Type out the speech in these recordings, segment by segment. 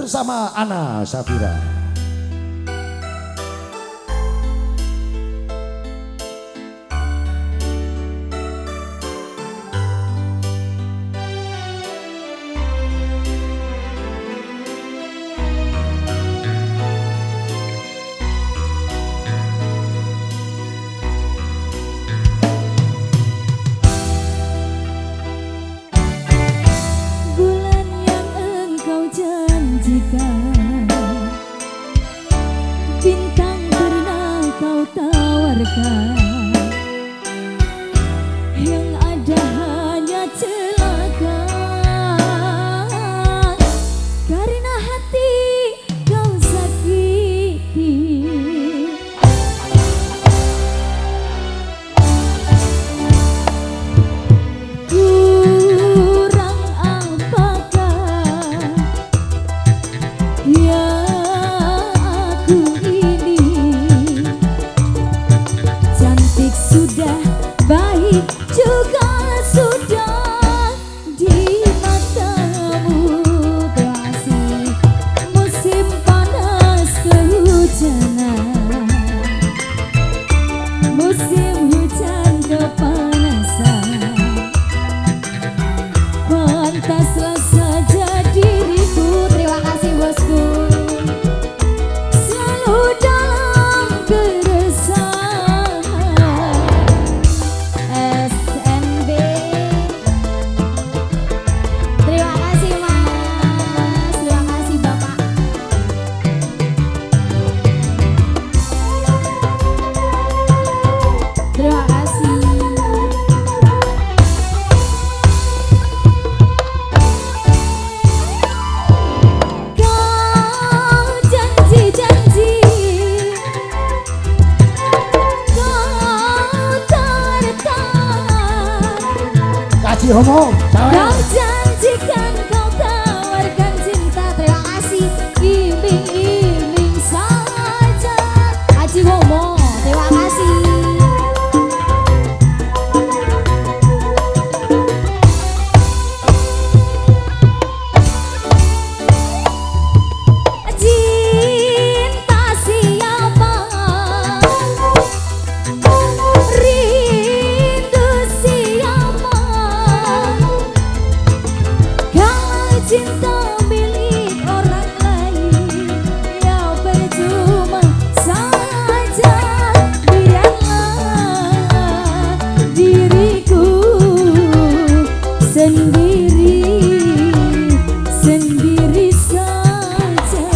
bersama Ana Safira. Bintang pernah kau tawarkan, yang ada hanya celaka. Karena hati kau sakiti, kurang apakah ya sudah baik juga sudah di matamu. Kasih musim panas kehujanan, musim hujan kepanasan, pantaslah saja diriku. Terima kasih bosku. Selalu dalam Homo, kau janjikan kau tawarkan cinta. Terima kasih, iming-iming saja. Haji Homo, terima kasih. Cinta siapa, rindu siapa. Cinta milik orang lain ya percuma saja. Biarlah diriku sendiri saja.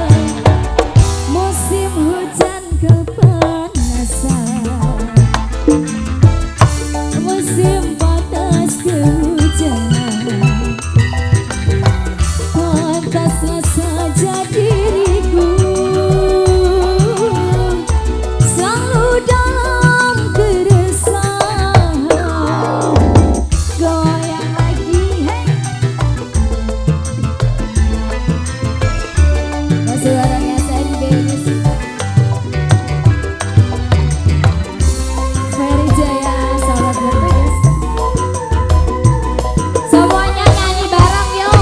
Musim hujan kepanasan, musim panas kehujanan, pantaslah saja diriku. Selalu dalam keresahan. Goyang lagi, hey. Masih barangnya SNB Ferry Jaya, sahabat bertugas. Semuanya nyanyi bareng yuk.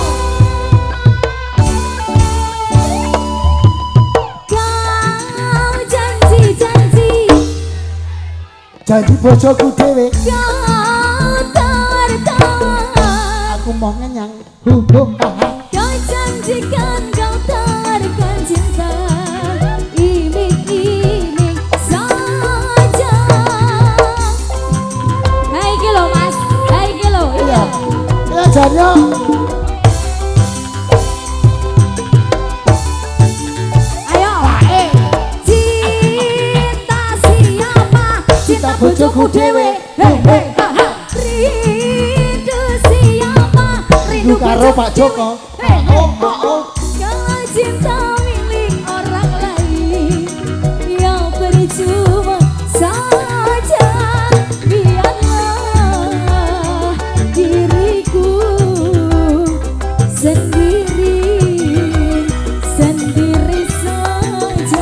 Janji bojoku dhewe, kau tertawa, aku mau ngenyang. Kau janjikan kau tawarkan cinta, iming-iming saja. Hai kilo mas, hai kilo. Iya, iya Janyo. Bojoku dhewe, hei hei ha ha. Rindu siapa, Rindu karo Pak Joko. Kalau cinta milik orang lain yang percuma saja. Biarlah diriku sendiri saja.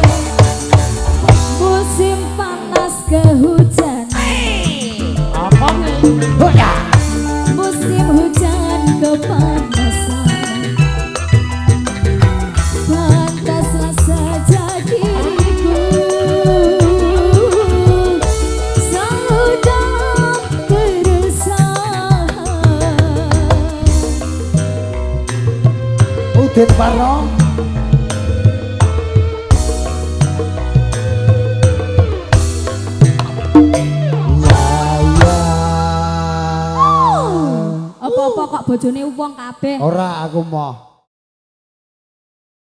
Musim panas kehujanan, Apa nih? Oh ya. musim hujan kepanasan, Udin Parno. Apa-apa kok bojone wong kabeh. Ora aku mau.